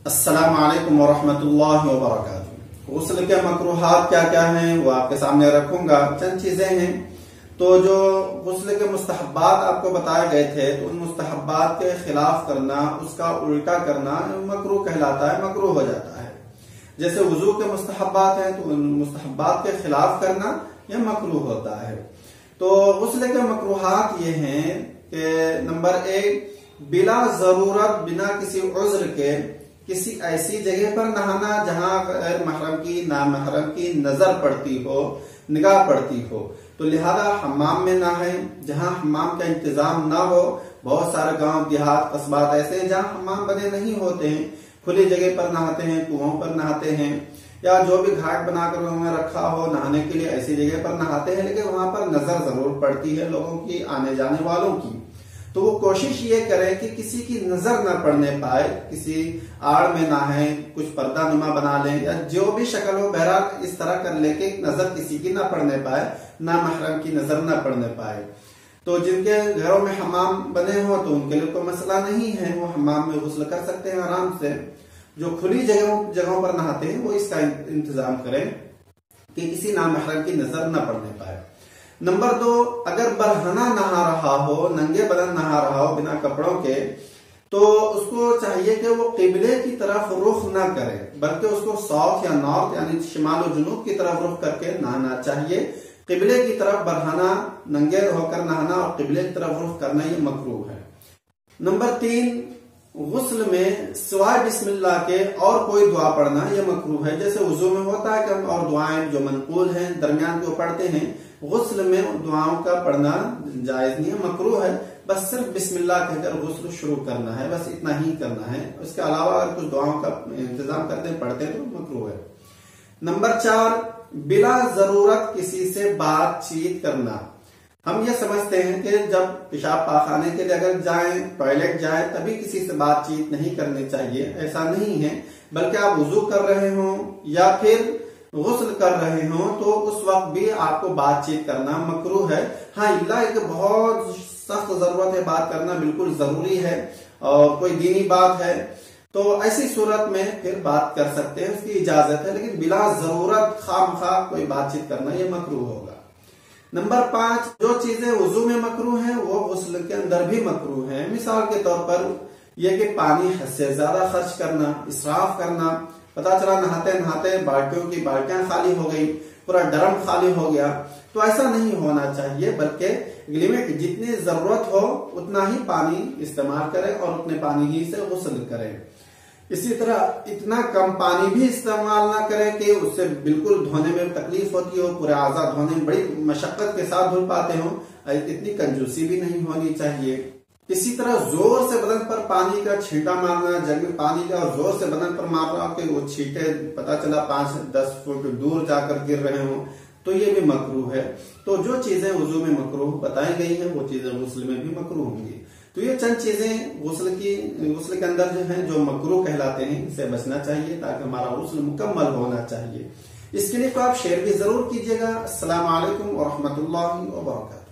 अस्सलाम वालेकुम वरहमतुल्लाहि वबरकातुहू। गुस्ल के मकरूहात क्या क्या हैं वो आपके सामने रखूंगा। चंद चीजें हैं तो जो गुस्ल के मुस्तहब्बात आपको बताए गए थे तो उन मुस्तहब्बात के खिलाफ करना, उसका उल्टा करना मकरूह कहलाता है, मकरूह हो जाता है। जैसे वुजू के मुस्तहब्बात हैं तो उन मुस्तहब्बात के खिलाफ करना यह मकरूह होता है। तो गुस्ल के मकरूहात ये हैं कि नंबर 1, बिला जरूरत बिना किसी उज्र के किसी ऐसी जगह पर नहाना जहां गैर महरम की, नामहरम की नजर पड़ती हो, निगाह पड़ती हो। तो लिहाजा हम्माम में नहाएं जहां हम्माम का इंतजाम ना हो। बहुत सारे गांव देहात कस्बात ऐसे हैं जहां हम्माम बने नहीं होते हैं, खुली जगह पर नहाते हैं, कुओं पर नहाते हैं, या जो भी घाट बनाकर उन्होंने रखा हो नहाने के लिए ऐसी जगह पर नहाते हैं, लेकिन वहां पर नजर जरूर पड़ती है लोगों की, आने जाने वालों की। तो वो कोशिश ये करें कि किसी की नजर न पड़ने पाए, किसी आड़ में नहाएं, कुछ पर्दा नुमा बना लें या जो भी शक्ल हो, बहरहाल इस तरह कर ले कि नजर किसी की न पड़ने पाए, ना महरम की नजर न पड़ने पाए। तो जिनके घरों में हमाम बने हो तो उनके लिए कोई मसला नहीं है, वो हमाम में गुस्ल कर सकते हैं आराम से। जो खुली जगहों पर नहाते हैं वो इसका इंतजाम करें कि किसी नामहरम की नजर न पड़ने पाए। नंबर 2, अगर बरहना नहा रहा हो, नंगे बदन नहा रहा हो बिना कपड़ों के, तो उसको चाहिए कि वो किबले की तरफ रुख न करे, बल्कि उसको साउथ या नॉर्थ यानी शिमाल और जुनूब की तरफ रुख करके नहाना चाहिए। किबले की तरफ बरहना, नंगे होकर नहाना और किबले की तरफ रुख करना ये मकरूह है। नंबर 3, गुस्ल में सिवाय बिस्मिल्लाह के और कोई दुआ पढ़ना यह मकरूह है। जैसे वुजू में होता है कि हम और दुआएं जो मनकूल हैं दरमियान के पढ़ते हैं, गुस्ल में दुआओं का पढ़ना जायज नहीं है, मकरूह है। बस सिर्फ बिस्मिल्लाह कहकर गुस्ल शुरू करना है, बस इतना ही करना है। इसके अलावा अगर कुछ दुआओं का इंतजाम करते हैं, पढ़ते हैं तो मकरूह है। नंबर 4, बिला जरूरत किसी से बातचीत करना। हम ये समझते हैं कि जब पेशाब पाखाने के लिए अगर जाएं, टॉयलेट जाएं, तभी किसी से बातचीत नहीं करनी चाहिए। ऐसा नहीं है, बल्कि आप वुजू कर रहे हो या फिर गुस्ल कर रहे हो तो उस वक्त भी आपको बातचीत करना मकरूह है। हाँ, इल्ला एक बहुत सख्त जरूरत है, बात करना बिल्कुल जरूरी है और कोई दीनी बात है तो ऐसी सूरत में फिर बात कर सकते हैं, उसकी इजाजत है। लेकिन बिला जरूरत खामखा कोई बातचीत करना यह मकरूह होगा। नंबर 5, जो चीजें वुजू में मकरूह हैं वो गुस्ल के अंदर भी मकरूह हैं। मिसाल के तौर पर यह कि पानी हद से ज्यादा खर्च करना, इसराफ करना। पता चला नहाते नहाते बाल्टियों की बाल्टियां खाली हो गई, पूरा ड्रम खाली हो गया, तो ऐसा नहीं होना चाहिए, बल्कि लिमिट जितनी जरूरत हो उतना ही पानी इस्तेमाल करें और उतने पानी ही से गुस्ल करें। इसी तरह इतना कम पानी भी इस्तेमाल ना करें कि उससे बिल्कुल धोने में तकलीफ होती हो, पूरे आज़ा धोने में बड़ी मशक्कत के साथ धुल पाते हो, इतनी कंजूसी भी नहीं होनी चाहिए। इसी तरह जोर से बदन पर पानी का छींटा मारना, जग में पानी का जोर से बदन पर मार रहा हो कि वो छींटे पता चला 5-10 फुट दूर जाकर गिर रहे हो, तो ये भी मकरूह है। तो जो चीजें वुजू में मकरूह बताई गई हैं वो चीजें गुस्ल में भी मकरूह होंगी। तो ये चंद चीजें गुस्ल के अंदर जो हैं जो मकरूह कहलाते हैं, इसे बचना चाहिए ताकि हमारा गुस्ल मुकम्मल होना चाहिए। इसके लिए तो आप शेयर भी जरूर कीजिएगा। अस्सलाम वालेकुम वरहमतुल्लाहि वबरकातुहू।